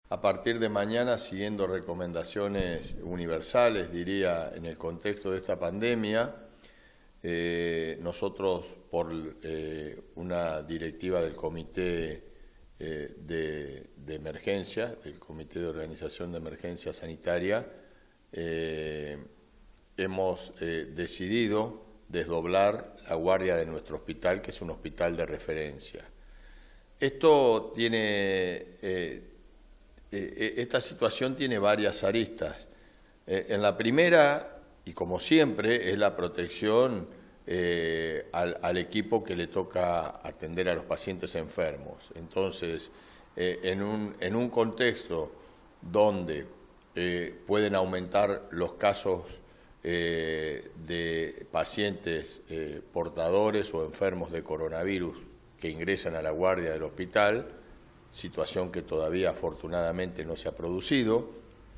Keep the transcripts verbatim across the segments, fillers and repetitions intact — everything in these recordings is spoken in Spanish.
A partir de mañana, siguiendo recomendaciones universales, diría, en el contexto de esta pandemia, eh, nosotros, por eh, una directiva del Comité eh, de, de Emergencia, del Comité de Organización de Emergencia Sanitaria, eh, hemos eh, decidido desdoblar la guardia de nuestro hospital, que es un hospital de referencia. Esto tiene... Eh, Esta situación tiene varias aristas. En la primera, y como siempre, es la protección eh, al, al equipo que le toca atender a los pacientes enfermos. Entonces, eh, en, un, en un contexto donde eh, pueden aumentar los casos eh, de pacientes eh, portadores o enfermos de coronavirus que ingresan a la guardia del hospital, situación que todavía afortunadamente no se ha producido,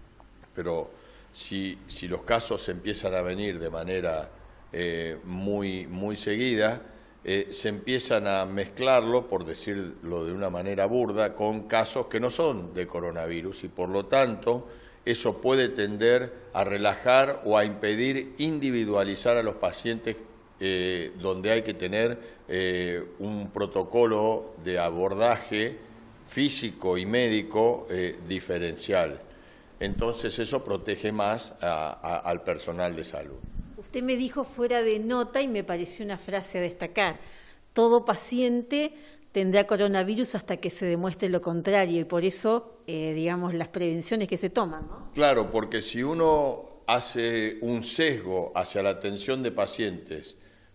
pero si, si los casos empiezan a venir de manera eh, muy, muy seguida, eh, se empiezan a mezclarlo, por decirlo de una manera burda, con casos que no son de coronavirus y por lo tanto eso puede tender a relajar o a impedir individualizar a los pacientes eh, donde hay que tener eh, un protocolo de abordaje físico y médico eh, diferencial. Entonces eso protege más a, a, al personal de salud. Usted me dijo fuera de nota y me pareció una frase a destacar: todo paciente tendrá coronavirus hasta que se demuestre lo contrario, y por eso, eh, digamos, las prevenciones que se toman, ¿no? Claro, porque si uno hace un sesgo hacia la atención de pacientes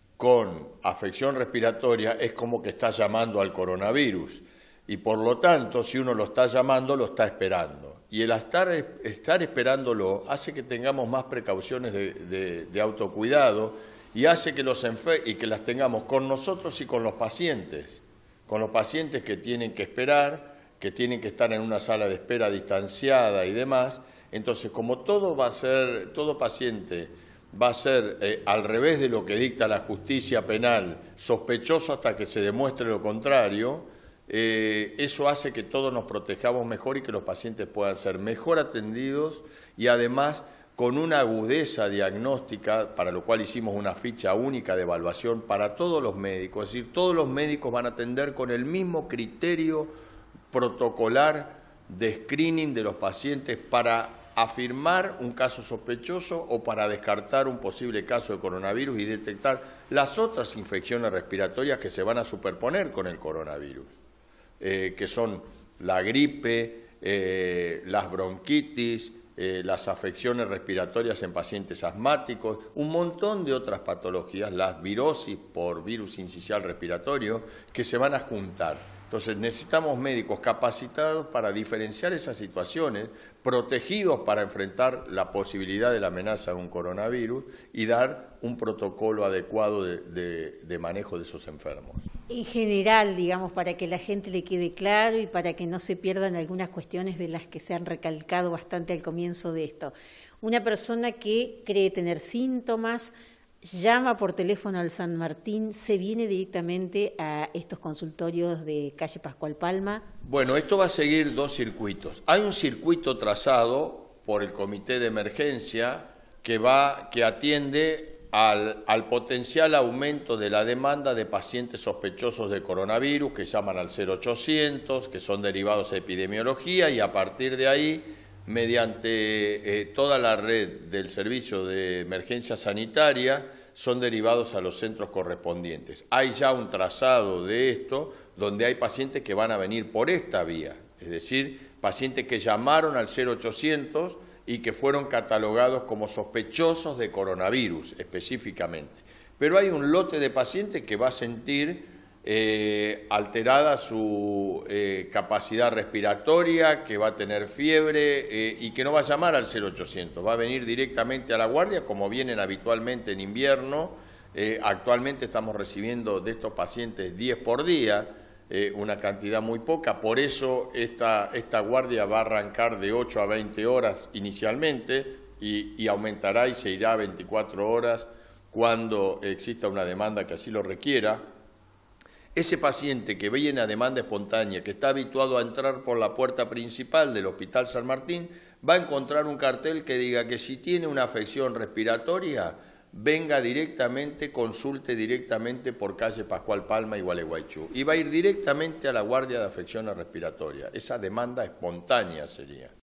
con afección respiratoria, es como que está llamando al coronavirus. Y por lo tanto, si uno lo está llamando, lo está esperando. Y el estar, estar esperándolo hace que tengamos más precauciones de, de, de autocuidado y hace que, los y que las tengamos con nosotros y con los pacientes. Con los pacientes que tienen que esperar, que tienen que estar en una sala de espera distanciada y demás. Entonces, como todo va a ser, todo paciente va a ser eh, al revés de lo que dicta la justicia penal, sospechoso hasta que se demuestre lo contrario, Eh, eso hace que todos nos protejamos mejor y que los pacientes puedan ser mejor atendidos y además con una agudeza diagnóstica, para lo cual hicimos una ficha única de evaluación para todos los médicos. Es decir, todos los médicos van a atender con el mismo criterio protocolar de screening de los pacientes para afirmar un caso sospechoso o para descartar un posible caso de coronavirus y detectar las otras infecciones respiratorias que se van a superponer con el coronavirus. Eh, que son la gripe, eh, las bronquitis, eh, las afecciones respiratorias en pacientes asmáticos, un montón de otras patologías, las virosis por virus sincicial respiratorio, que se van a juntar. Entonces necesitamos médicos capacitados para diferenciar esas situaciones, protegidos para enfrentar la posibilidad de la amenaza de un coronavirus y dar un protocolo adecuado de, de, de manejo de esos enfermos. En general, digamos, para que la gente le quede claro y para que no se pierdan algunas cuestiones de las que se han recalcado bastante al comienzo de esto. Una persona que cree tener síntomas, llama por teléfono al San Martín, se viene directamente a estos consultorios de calle Pascual Palma. Bueno, esto va a seguir dos circuitos. Hay un circuito trazado por el Comité de Emergencia que, va, que atiende al, al potencial aumento de la demanda de pacientes sospechosos de coronavirus, que llaman al cero ochocientos, que son derivados de epidemiología, y a partir de ahí, mediante eh, toda la red del servicio de emergencia sanitaria, son derivados a los centros correspondientes. Hay ya un trazado de esto, donde hay pacientes que van a venir por esta vía, es decir, pacientes que llamaron al cero ochocientos y que fueron catalogados como sospechosos de coronavirus específicamente. Pero hay un lote de pacientes que va a sentir Eh, alterada su eh, capacidad respiratoria, que va a tener fiebre eh, y que no va a llamar al cero ochocientos, va a venir directamente a la guardia como vienen habitualmente en invierno. Eh, actualmente estamos recibiendo de estos pacientes diez por día, eh, una cantidad muy poca, por eso esta, esta guardia va a arrancar de ocho a veinte horas inicialmente y, y aumentará y se irá a veinticuatro horas cuando exista una demanda que así lo requiera. Ese paciente que viene a demanda espontánea, que está habituado a entrar por la puerta principal del Hospital San Martín, va a encontrar un cartel que diga que si tiene una afección respiratoria, venga directamente, consulte directamente por calle Pascual Palma y Gualeguaychú. Y va a ir directamente a la guardia de afecciones respiratorias. Esa demanda espontánea sería.